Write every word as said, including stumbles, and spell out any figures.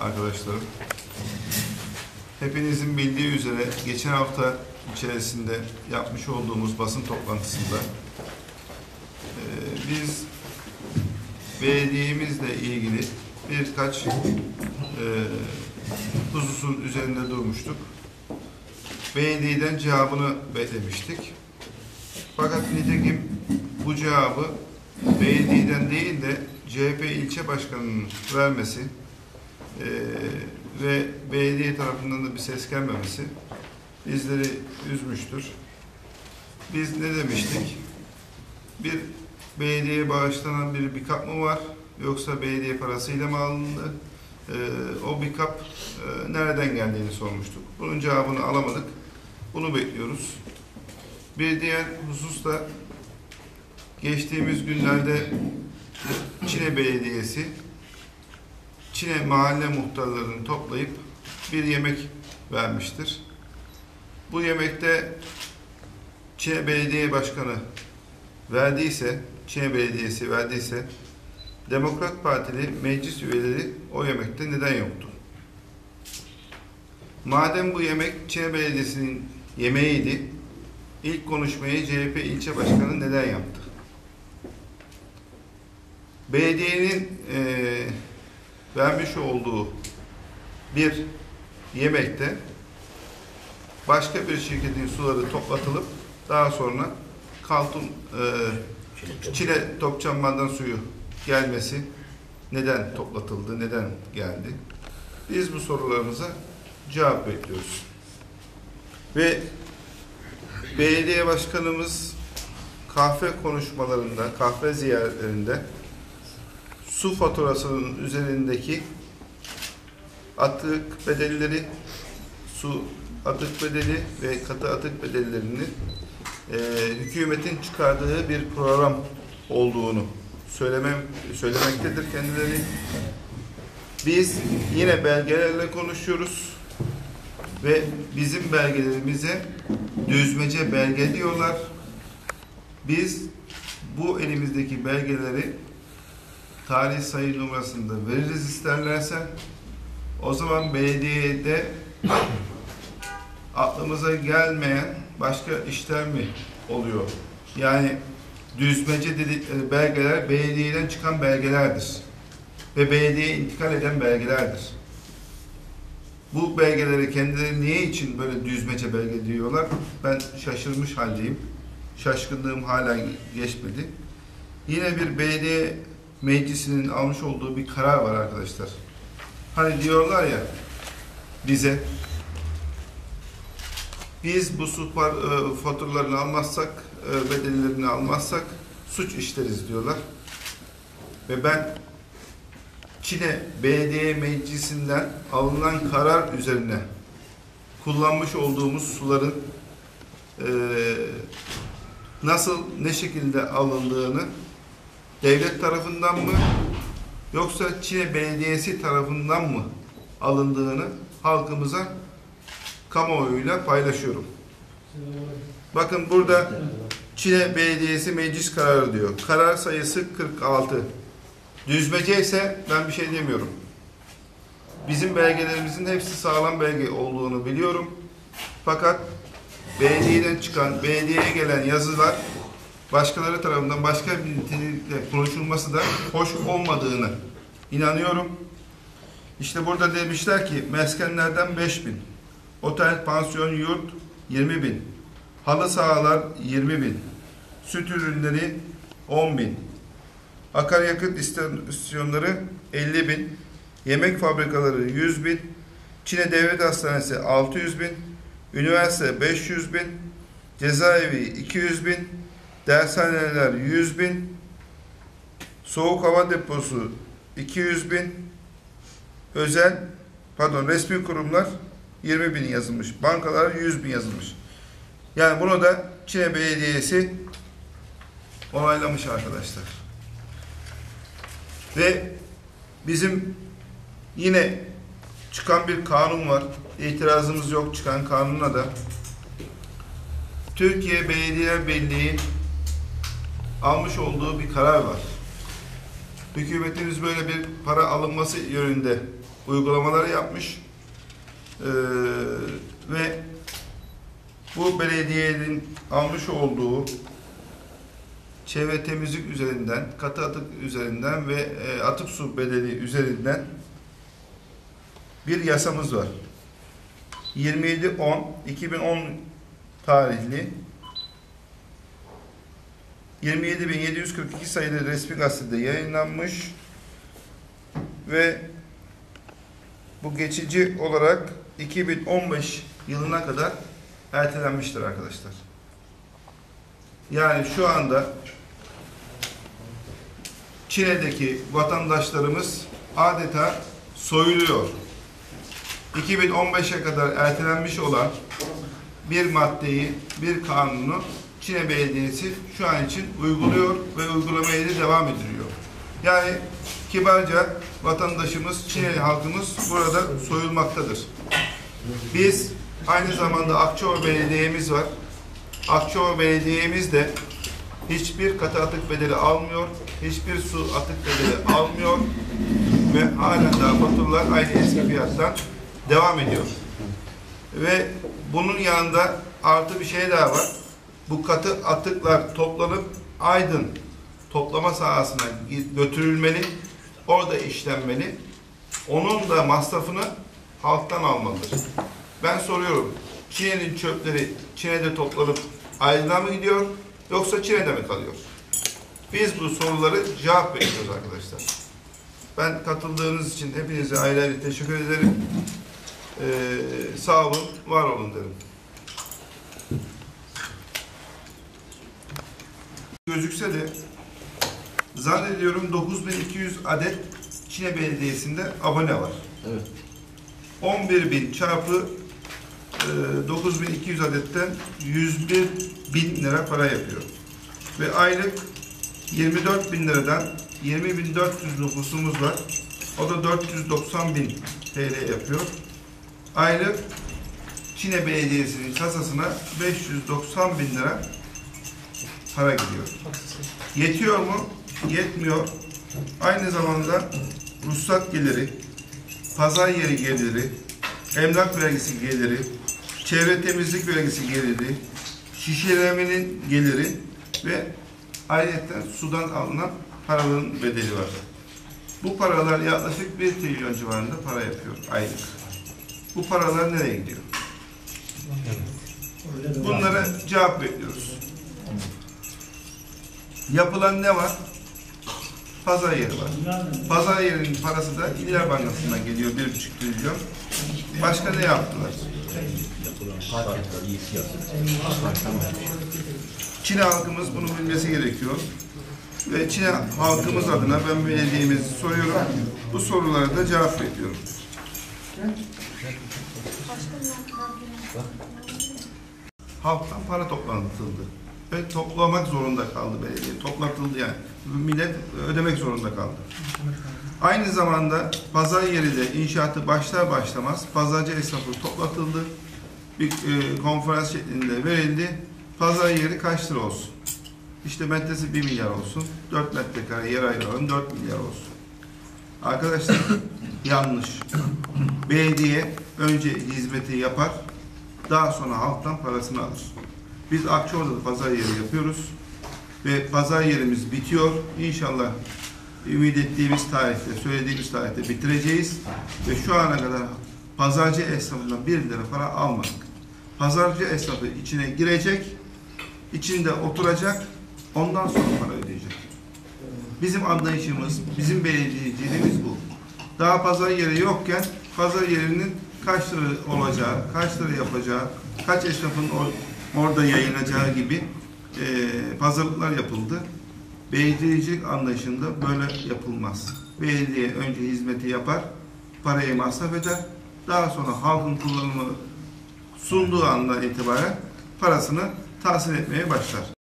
arkadaşlarım. Hepinizin bildiği üzere geçen hafta içerisinde yapmış olduğumuz basın toplantısında e, biz belediyemizle ilgili birkaç e, hususun üzerinde durmuştuk. Belediyeden cevabını beklemiştik. Fakat nitekim bu cevabı belediyeden değil de C H P ilçe başkanının vermesi e, ve belediye tarafından da bir ses gelmemesi bizleri üzmüştür. Biz ne demiştik? Bir belediyeye bağışlanan bir pikap mı var? Yoksa belediye parasıyla mı alındı? E, o pikap e, nereden geldiğini sormuştuk. Bunun cevabını alamadık. Bunu bekliyoruz. Bir diğer husus da geçtiğimiz günlerde Çine Belediyesi Çine mahalle muhtarlarını toplayıp bir yemek vermiştir. Bu yemekte Çine Belediye Başkanı verdiyse, Çine Belediyesi verdiyse, Demokrat Partili meclis üyeleri o yemekte neden yoktu? Madem bu yemek Çine Belediyesi'nin yemeğiydi, ilk konuşmayı C H P ilçe başkanı neden yaptı? Belediyenin e, vermiş olduğu bir yemekte başka bir şirketin suları toplatılıp daha sonra Kaltun e, Çile Topçamban'dan suyu gelmesi neden toplatıldı, neden geldi? Biz bu sorularımıza cevap bekliyoruz. Ve belediye başkanımız kahve konuşmalarında, kahve ziyaretlerinde su faturasının üzerindeki atık bedelleri, su atık bedeli ve katı atık bedellerini e, hükümetin çıkardığı bir program olduğunu söylemem, söylemektedir kendileri. Biz yine belgelerle konuşuyoruz ve bizim belgelerimize düzmece belge diyorlar. Biz bu elimizdeki belgeleri tarih sayı numarasında veririz isterlerse. O zaman belediyede aklımıza gelmeyen başka işler mi oluyor? Yani düzmece dedikleri belgeler belediyeden çıkan belgelerdir. Ve belediyeye intikal eden belgelerdir. Bu belgeleri kendileri niye için böyle düzmece belge diyorlar? Ben şaşırmış haldeyim. Şaşkınlığım hala geçmedi. Yine bir belediye meclisinin almış olduğu bir karar var arkadaşlar. Hani diyorlar ya bize, biz bu su faturalarını almazsak, bedellerini almazsak suç işleriz diyorlar. Ve ben Çine Belediye Meclisi'nden alınan karar üzerine kullanmış olduğumuz suların e, nasıl, ne şekilde alındığını devlet tarafından mı yoksa Çine Belediyesi tarafından mı alındığını halkımıza kamuoyuyla paylaşıyorum. Bakın burada Çine Belediyesi meclis kararı diyor. Karar sayısı kırk altı. Düzmece ise ben bir şey demiyorum. Bizim belgelerimizin hepsi sağlam belge olduğunu biliyorum. Fakat belediyeden çıkan, belediyeye gelen yazılar başkaları tarafından başka bir nitelikle konuşulması da hoş olmadığını inanıyorum. İşte burada demişler ki meskenlerden beş bin, otel, pansiyon, yurt yirmi bin, halı sahalar yirmi bin, süt ürünleri on bin, akaryakıt istasyonları elli bin, yemek fabrikaları yüz bin, Çine Devlet Hastanesi altı yüz bin, üniversite beş yüz bin, cezaevi iki yüz bin, dershaneler yüz bin, soğuk hava deposu iki yüz bin, özel, pardon resmi kurumlar yirmi bin yazılmış, bankalar yüz bin yazılmış. Yani bunu da Çine Belediyesi onaylamış arkadaşlar. Ve bizim yine çıkan bir kanun var. İtirazımız yok çıkan kanuna da. Türkiye Belediyeler Birliği almış olduğu bir karar var. Hükümetimiz böyle bir para alınması yönünde uygulamaları yapmış. Ee, ve bu belediyenin almış olduğu çevre temizlik üzerinden, katı atık üzerinden ve e, atık su bedeli üzerinden bir yasamız var. yirmi yedi on iki bin on tarihli yirmi yedi bin yedi yüz kırk iki sayılı resmi gazetede yayınlanmış ve bu geçici olarak iki bin on beş yılına kadar ertelenmiştir arkadaşlar. Yani şu anda Çine'deki vatandaşlarımız adeta soyuluyor. iki bin on beşe kadar ertelenmiş olan bir maddeyi, bir kanunu Çine Belediyesi şu an için uyguluyor ve uygulamaya da devam ediliyor. Yani kibarca vatandaşımız, Çineli halkımız burada soyulmaktadır. Biz aynı zamanda Akçova Belediye'miz var. Akçova Belediye'miz de hiçbir katı atık bedeli almıyor, hiçbir su atık bedeli almıyor ve halen daha faturalar aynı eski fiyattan devam ediyor. Ve bunun yanında artı bir şey daha var. Bu katı atıklar toplanıp Aydın toplama sahasına götürülmeli, orada işlenmeli. Onun da masrafını halktan almalıdır. Ben soruyorum, Çine'nin çöpleri Çine'de toplanıp Aydın'a mı gidiyor, yoksa Çine'de mi kalıyor? Biz bu soruları cevap bekliyoruz arkadaşlar. Ben katıldığınız için hepinize ayrı ayrı teşekkür ederim. Ee, sağ olun, var olun derim. Gözükse de zannediyorum dokuz bin iki yüz adet Çine Belediyesi'nde abone var. Evet. on bir bin çarpı e, dokuz bin iki yüz adetten yüz bir bin lira para yapıyor. Ve aylık yirmi dört bin liradan yirmi bin dört yüz nüfusumuz var. O da dört yüz doksan bin T L yapıyor. Aylık Çine Belediyesi'nin kasasına beş yüz doksan bin lira para gidiyor. Yetiyor mu? Yetmiyor. Aynı zamanda ruhsat geliri, pazar yeri geliri, emlak vergisi geliri, çevre temizlik vergisi geliri, şişelemenin geliri ve ayrıca sudan alınan paraların bedeli var. Bu paralar yaklaşık bir trilyon civarında para yapıyor aylık. Bu paralar nereye gidiyor? Bunlara cevap bekliyoruz. Yapılan ne var? Pazar yeri var. Pazar yerinin parası da İller Bankası'ndan geliyor, bir buçuk trilyon. Başka ne yaptılar? Çin halkımız bunu bilmesi gerekiyor. Ve Çin halkımız adına ben belediyemizi soruyorum. Bu sorulara da cevap bekliyorum. Halktan para toplanıldı ve toplamak zorunda kaldı belediye. Toplatıldı yani. Millet ödemek zorunda kaldı. Aynı zamanda pazar yeri de inşaatı başlar başlamaz pazarcı esnafı toplatıldı. Bir e, konferans şeklinde verildi. Pazar yeri kaç lira olsun? İşte metresi bir milyar olsun. dört metrekare yer ayıralım, dört milyar olsun. Arkadaşlar yanlış. Belediye önce hizmeti yapar, daha sonra halktan parasını alır. Biz Akçova'da da pazar yeri yapıyoruz ve pazar yerimiz bitiyor. İnşallah ümit ettiğimiz tarihte, söylediğimiz tarihte bitireceğiz ve şu ana kadar pazarcı esnafından bir lira para almadık. Pazarcı esnafı içine girecek, içinde oturacak, ondan sonra para ödeyecek. Bizim anlayışımız, bizim belediyeciliğimiz bu. Daha pazar yeri yokken pazar yerinin kaç lira olacağı, kaç lira yapacağı, kaç esnafın or orada yayılacağı gibi e, pazarlıklar yapıldı. Belediyecilik anlayışında böyle yapılmaz. Belediye önce hizmeti yapar, parayı masraf eder, daha sonra halkın kullanımı sunduğu andan itibaren parasını tahsil etmeye başlar.